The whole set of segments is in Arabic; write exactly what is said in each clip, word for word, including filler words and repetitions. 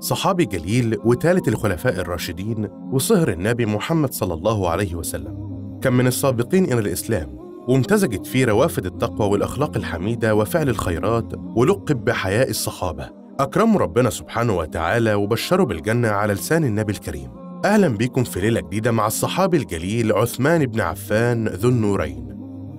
صحابي جليل وثالث الخلفاء الراشدين وصهر النبي محمد صلى الله عليه وسلم. كان من السابقين إلى الإسلام، وامتزجت فيه روافد التقوى والأخلاق الحميدة وفعل الخيرات، ولقب بحياء الصحابة. أكرموا ربنا سبحانه وتعالى وبشروا بالجنة على لسان النبي الكريم. أهلا بكم في ليلة جديدة مع الصحابي الجليل عثمان بن عفان ذو النورين.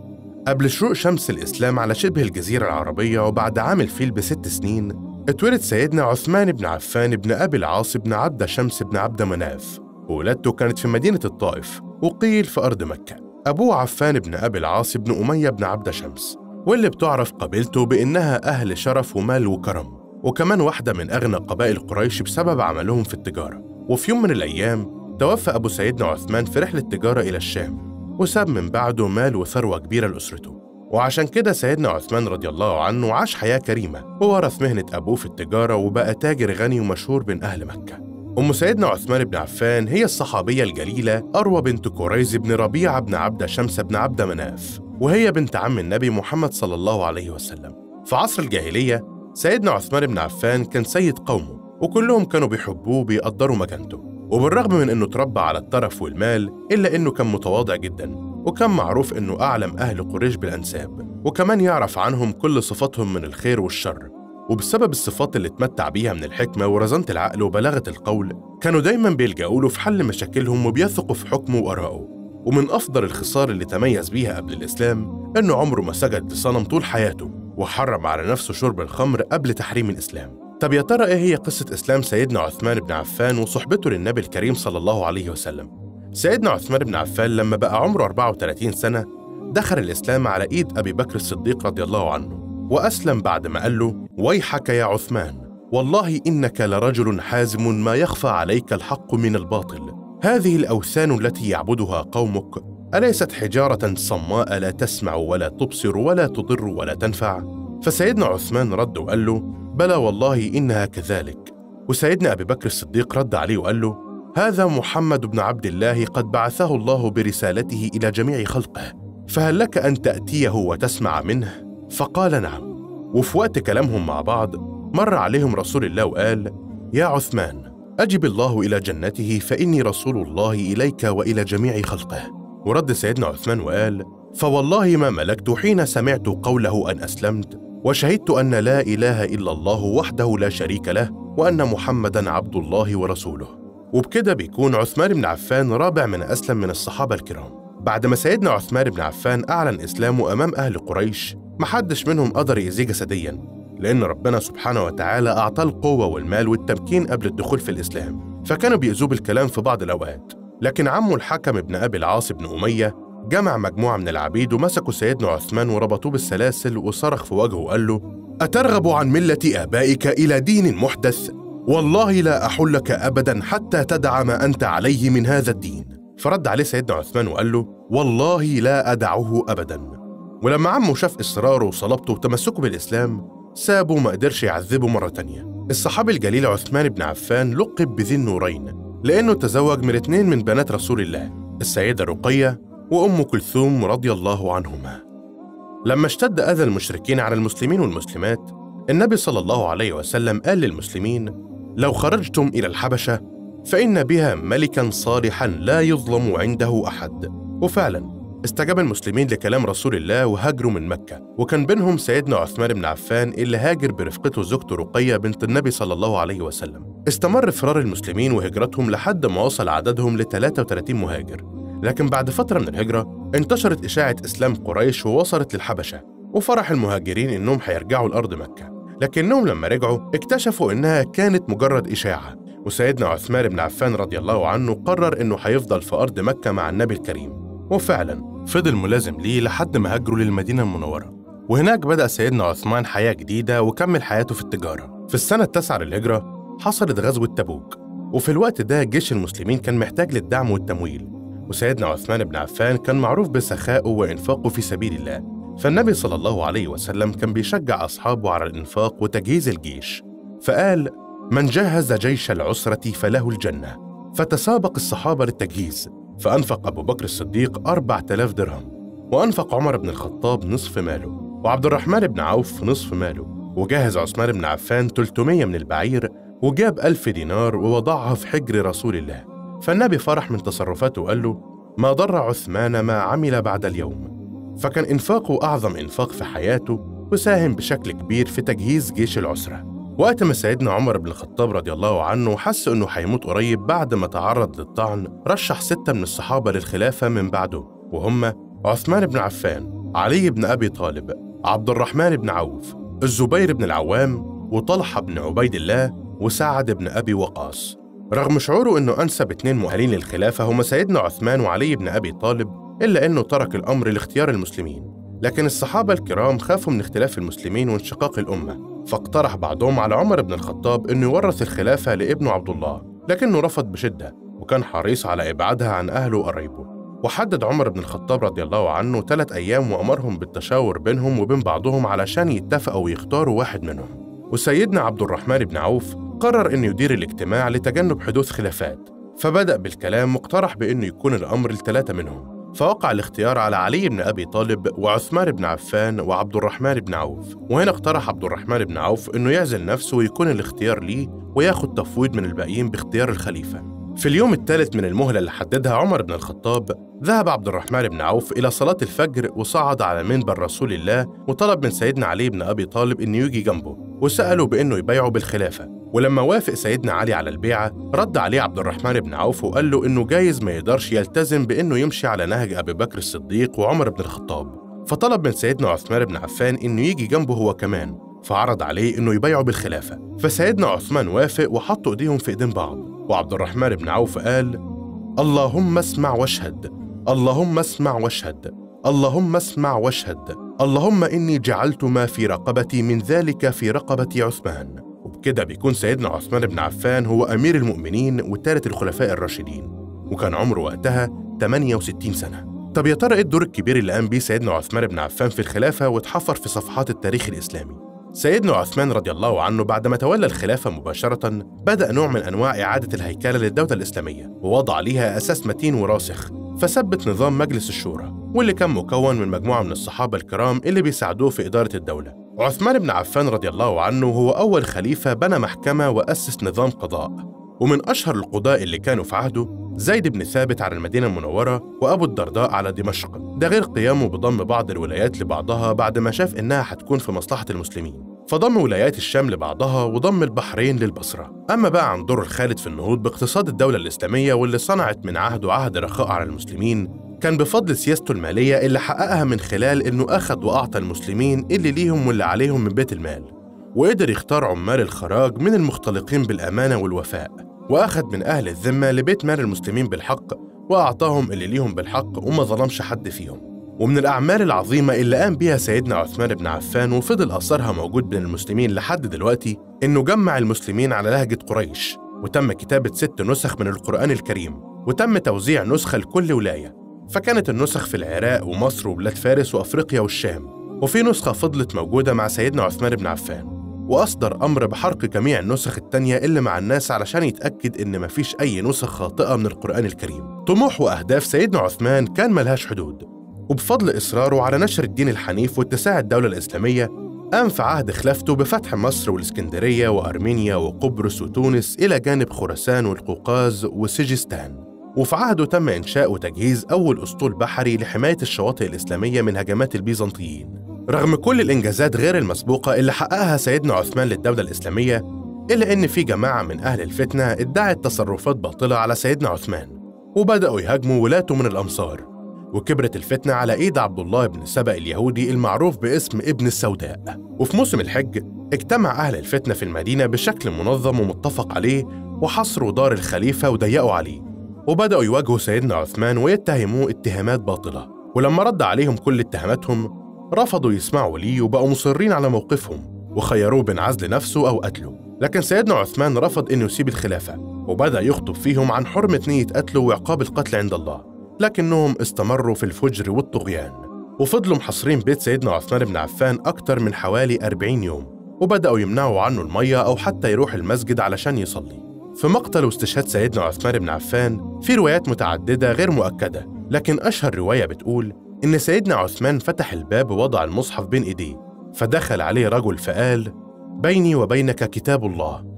قبل شروق شمس الإسلام على شبه الجزيرة العربية وبعد عام الفيل بست سنين، اتولد سيدنا عثمان بن عفان بن أبي العاص بن عبد شمس بن عبد مناف، وولادته كانت في مدينة الطائف، وقيل في أرض مكة. أبوه عفان بن أبي العاص بن أمية بن عبد شمس، واللي بتعرف قبيلته بإنها أهل شرف ومال وكرم، وكمان واحدة من أغنى قبائل قريش بسبب عملهم في التجارة. وفي يوم من الأيام توفى أبو سيدنا عثمان في رحلة تجارة إلى الشام، وساب من بعده مال وثروة كبيرة لأسرته. وعشان كده سيدنا عثمان رضي الله عنه عاش حياة كريمة، وورث مهنة أبوه في التجارة، وبقى تاجر غني ومشهور بين أهل مكة. أم سيدنا عثمان بن عفان هي الصحابية الجليلة أروى بنت كريز بن ربيعة بن عبد شمس بن عبد مناف، وهي بنت عم النبي محمد صلى الله عليه وسلم. في عصر الجاهلية سيدنا عثمان بن عفان كان سيد قومه، وكلهم كانوا بيحبوه وبيقدروا مكانته. وبالرغم من إنه تربى على الترف والمال، إلا إنه كان متواضع جداً، وكان معروف إنه أعلم أهل قريش بالأنساب، وكمان يعرف عنهم كل صفاتهم من الخير والشر. وبسبب الصفات اللي اتمتع بيها من الحكمة ورزانة العقل وبلاغة القول، كانوا دايماً بيلجأوا له في حل مشاكلهم وبيثقوا في حكمه وآرائه. ومن أفضل الخصال اللي تميز بيها قبل الإسلام إنه عمره ما سجد لصنم طول حياته، وحرم على نفسه شرب الخمر قبل تحريم الإسلام. طب يا ترى إيه هي قصة إسلام سيدنا عثمان بن عفان وصحبته للنبي الكريم صلى الله عليه وسلم؟ سيدنا عثمان بن عفان لما بقى عمره أربعة وثلاثين سنة دخل الإسلام على إيد أبي بكر الصديق رضي الله عنه، وأسلم بعد ما قال له: ويحك يا عثمان، والله إنك لرجل حازم ما يخفى عليك الحق من الباطل. هذه الأوثان التي يعبدها قومك أليست حجارة صماء لا تسمع ولا تبصر ولا تضر ولا تنفع؟ فسيدنا عثمان رد وقال له: بلى والله إنها كذلك. وسيدنا أبي بكر الصديق رد عليه وقال له: هذا محمد بن عبد الله قد بعثه الله برسالته إلى جميع خلقه، فهل لك أن تأتيه وتسمع منه؟ فقال: نعم. وفي وقت كلامهم مع بعض مر عليهم رسول الله وقال: يا عثمان، أجب الله إلى جنته، فإني رسول الله إليك وإلى جميع خلقه. ورد سيدنا عثمان وقال: فوالله ما ملكت حين سمعت قوله أن أسلمت، وشهدت أن لا إله إلا الله وحده لا شريك له، وأن محمدًا عبد الله ورسوله. وبكده بيكون عثمان بن عفان رابع من أسلم من الصحابة الكرام. بعد ما سيدنا عثمان بن عفان أعلن إسلامه أمام أهل قريش، محدش منهم قدر يأذيه جسدياً، لأن ربنا سبحانه وتعالى أعطاه القوة والمال والتمكين قبل الدخول في الإسلام، فكانوا بيأذوه بالكلام في بعض الأوقات. لكن عمه الحكم بن أبي العاص بن أمية جمع مجموعة من العبيد ومسكوا سيدنا عثمان وربطوه بالسلاسل، وصرخ في وجهه وقال له: أترغب عن ملة آبائك إلى دين محدث؟ والله لا أحلك أبدا حتى تدع ما أنت عليه من هذا الدين. فرد عليه سيدنا عثمان وقال له: والله لا أدعه أبدا. ولما عمه شاف إصراره وصلابته وتمسكه بالإسلام، سابه وما قدرش يعذبه مرة تانية. الصحابي الجليل عثمان بن عفان لقب بذي النورين لأنه تزوج من اثنين من بنات رسول الله، السيدة رقية وأم كلثوم رضي الله عنهما. لما اشتد أذى المشركين على المسلمين والمسلمات، النبي صلى الله عليه وسلم قال للمسلمين: لو خرجتم إلى الحبشة فإن بها ملكا صالحا لا يظلم عنده أحد. وفعلا استجاب المسلمين لكلام رسول الله وهاجروا من مكة، وكان بينهم سيدنا عثمان بن عفان اللي هاجر برفقته زوجته رقية بنت النبي صلى الله عليه وسلم. استمر فرار المسلمين وهجرتهم لحد ما وصل عددهم ل ثلاثة وثلاثين مهاجر. لكن بعد فترة من الهجرة انتشرت إشاعة إسلام قريش ووصلت للحبشة، وفرح المهاجرين إنهم هيرجعوا لأرض مكة. لكنهم لما رجعوا اكتشفوا إنها كانت مجرد إشاعة، وسيدنا عثمان بن عفان رضي الله عنه قرر إنه هيفضل في أرض مكة مع النبي الكريم. وفعلا فضل ملازم ليه لحد ما هاجروا للمدينة المنورة، وهناك بدأ سيدنا عثمان حياة جديدة وكمل حياته في التجارة. في السنة التاسعة للهجرة حصلت غزوة تبوك، وفي الوقت ده جيش المسلمين كان محتاج للدعم والتمويل، وسيدنا عثمان بن عفان كان معروف بسخائه وإنفاقه في سبيل الله. فالنبي صلى الله عليه وسلم كان بيشجع أصحابه على الإنفاق وتجهيز الجيش، فقال: من جهز جيش العسرة فله الجنة. فتسابق الصحابة للتجهيز، فأنفق أبو بكر الصديق أربعة آلاف درهم، وأنفق عمر بن الخطاب نصف ماله، وعبد الرحمن بن عوف نصف ماله، وجهز عثمان بن عفان ثلاثمائة من البعير، وجاب ألف دينار ووضعها في حجر رسول الله. فالنبي فرح من تصرفاته وقال له: ما ضر عثمان ما عمل بعد اليوم. فكان إنفاقه أعظم إنفاق في حياته، وساهم بشكل كبير في تجهيز جيش العسرة. وقت ما سيدنا عمر بن الخطاب رضي الله عنه حس إنه هيموت قريب بعد ما تعرض للطعن، رشح ستة من الصحابة للخلافة من بعده، وهم عثمان بن عفان، علي بن أبي طالب، عبد الرحمن بن عوف، الزبير بن العوام، وطلحة بن عبيد الله، وسعد بن أبي وقاص. رغم شعوره إنه أنسب اتنين مؤهلين للخلافة هما سيدنا عثمان وعلي بن أبي طالب، إلا إنه ترك الأمر لاختيار المسلمين. لكن الصحابة الكرام خافوا من اختلاف المسلمين وانشقاق الأمة، فاقترح بعضهم على عمر بن الخطاب إنه يورث الخلافة لابنه عبد الله، لكنه رفض بشدة وكان حريص على إبعادها عن أهله وقرايبه. وحدد عمر بن الخطاب رضي الله عنه ثلاث أيام وأمرهم بالتشاور بينهم وبين بعضهم علشان يتفقوا ويختاروا واحد منهم. وسيدنا عبد الرحمن بن عوف قرر إنه يدير الاجتماع لتجنب حدوث خلافات، فبدأ بالكلام مقترح بإنه يكون الأمر لثلاثة منهم. فوقع الاختيار على علي بن أبي طالب وعثمان بن عفان وعبد الرحمن بن عوف. وهنا اقترح عبد الرحمن بن عوف إنه يعزل نفسه ويكون الاختيار ليه، وياخد تفويض من الباقيين باختيار الخليفة. في اليوم الثالث من المهلة اللي حددها عمر بن الخطاب، ذهب عبد الرحمن بن عوف إلى صلاة الفجر وصعد على منبر رسول الله، وطلب من سيدنا علي بن أبي طالب إنه يجي جنبه، وسأله بإنه يبايعه بالخلافة. ولما وافق سيدنا علي على البيعة، رد عليه عبد الرحمن بن عوف وقال له إنه جايز ما يقدرش يلتزم بإنه يمشي على نهج أبي بكر الصديق وعمر بن الخطاب، فطلب من سيدنا عثمان بن عفان إنه يجي جنبه هو كمان، فعرض عليه إنه يبايعه بالخلافة. فسيدنا عثمان وافق وحطوا إيديهم في إيدين بعض، وعبد الرحمن بن عوف قال: اللهم اسمع واشهد، اللهم اسمع واشهد، اللهم اسمع واشهد، اللهم إني جعلت ما في رقبتي من ذلك في رقبة عثمان. وبكده بيكون سيدنا عثمان بن عفان هو أمير المؤمنين وثالث الخلفاء الراشدين، وكان عمره وقتها ثمانية وستين سنة. طب يا ترى إيه الدور الكبير اللي قام بيه سيدنا عثمان بن عفان في الخلافة واتحفر في صفحات التاريخ الإسلامي؟ سيدنا عثمان رضي الله عنه بعد ما تولى الخلافة مباشرة، بدأ نوع من أنواع إعادة الهيكلة للدولة الإسلامية، ووضع ليها أساس متين وراسخ. فثبت نظام مجلس الشورى، واللي كان مكون من مجموعة من الصحابة الكرام اللي بيساعدوه في إدارة الدولة. عثمان بن عفان رضي الله عنه هو أول خليفة بنى محكمة وأسس نظام قضاء، ومن أشهر القضاء اللي كانوا في عهده زيد بن ثابت على المدينة المنورة، وأبو الدرداء على دمشق. ده غير قيامه بضم بعض الولايات لبعضها بعد ما شاف إنها هتكون في مصلحة المسلمين، فضم ولايات الشام لبعضها وضم البحرين للبصرة. أما بقى عن دور الخالد في النهوض باقتصاد الدولة الإسلامية واللي صنعت من عهده عهد رخاء على المسلمين، كان بفضل سياسته المالية اللي حققها من خلال إنه أخذ وأعطى المسلمين اللي ليهم واللي عليهم من بيت المال، وقدر يختار عمال الخراج من المختلقين بالأمانة والوفاء، وأخذ من أهل الذمة لبيت مال المسلمين بالحق وأعطاهم اللي ليهم بالحق وما ظلمش حد فيهم. ومن الأعمال العظيمة اللي قام بيها سيدنا عثمان بن عفان وفضل أثرها موجود بين المسلمين لحد دلوقتي، إنه جمع المسلمين على لهجة قريش، وتم كتابة ست نسخ من القرآن الكريم، وتم توزيع نسخة لكل ولاية. فكانت النسخ في العراق ومصر وبلاد فارس وأفريقيا والشام، وفي نسخة فضلت موجودة مع سيدنا عثمان بن عفان، وأصدر أمر بحرق جميع النسخ التانية اللي مع الناس علشان يتأكد إن مفيش أي نسخ خاطئة من القرآن الكريم. طموح وأهداف سيدنا عثمان كان ملهاش حدود، وبفضل إصراره على نشر الدين الحنيف واتساع الدولة الإسلامية، قام في عهد خلافته بفتح مصر والإسكندرية وأرمينيا وقبرص وتونس إلى جانب خراسان والقوقاز وسجستان. وفي عهده تم إنشاء وتجهيز أول أسطول بحري لحماية الشواطئ الإسلامية من هجمات البيزنطيين. رغم كل الإنجازات غير المسبوقة اللي حققها سيدنا عثمان للدولة الإسلامية، إلا إن في جماعة من أهل الفتنة ادعت تصرفات باطلة على سيدنا عثمان، وبدأوا يهاجموا ولاته من الأمصار، وكبرت الفتنة على إيد عبد الله بن سبأ اليهودي المعروف باسم ابن السوداء. وفي موسم الحج اجتمع أهل الفتنة في المدينة بشكل منظم ومتفق عليه، وحصروا دار الخليفة وضيقوا عليه، وبدأوا يواجهوا سيدنا عثمان ويتهموه اتهامات باطلة. ولما رد عليهم كل اتهاماتهم، رفضوا يسمعوا ليه وبقوا مصرين على موقفهم، وخيروه بين عزل نفسه أو قتله. لكن سيدنا عثمان رفض إنه يسيب الخلافة، وبدأ يخطب فيهم عن حرمة نية قتله وعقاب القتل عند الله، لكنهم استمروا في الفجر والطغيان، وفضلوا محصرين بيت سيدنا عثمان بن عفان أكتر من حوالي أربعين يوم، وبدأوا يمنعوا عنه المية أو حتى يروح المسجد علشان يصلي. في مقتل واستشهاد سيدنا عثمان بن عفان في روايات متعددة غير مؤكدة، لكن أشهر رواية بتقول إن سيدنا عثمان فتح الباب ووضع المصحف بين إيديه، فدخل عليه رجل فقال: بيني وبينك كتاب الله،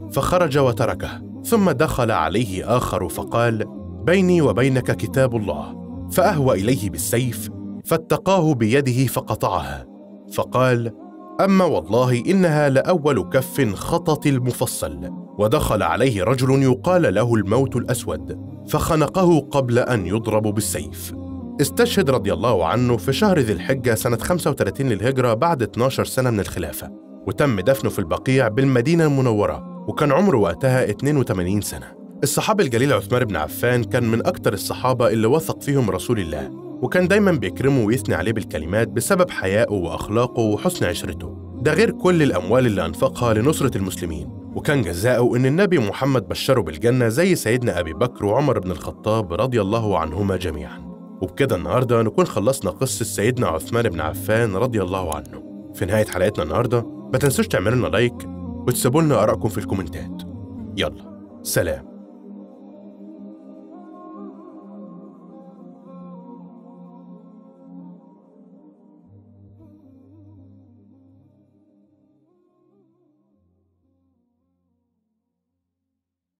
فخرج وتركه، ثم دخل عليه آخر فقال: بيني وبينك كتاب الله. فأهوى إليه بالسيف فاتقاه بيده فقطعها، فقال: أما والله إنها لأول كف خطط المفصل. ودخل عليه رجل يقال له الموت الأسود فخنقه قبل أن يضرب بالسيف. استشهد رضي الله عنه في شهر ذي الحجة سنة خمسة وثلاثين للهجرة بعد اثناشر سنة من الخلافة، وتم دفنه في البقيع بالمدينة المنورة، وكان عمره وقتها اثنين وثمانين سنة. الصحابي الجليل عثمان بن عفان كان من أكتر الصحابة اللي وثق فيهم رسول الله، وكان دايما بيكرمه ويثني عليه بالكلمات بسبب حيائه وأخلاقه وحسن عشرته، ده غير كل الأموال اللي أنفقها لنصرة المسلمين. وكان جزاؤه إن النبي محمد بشره بالجنة زي سيدنا أبي بكر وعمر بن الخطاب رضي الله عنهما جميعا. وبكده النهاردة نكون خلصنا قصة سيدنا عثمان بن عفان رضي الله عنه. في نهاية حلقتنا النهاردة ما تنسوش تعملوا لنا لايك وتسيبوا لنا آرائكم في الكومنتات. يلا سلام.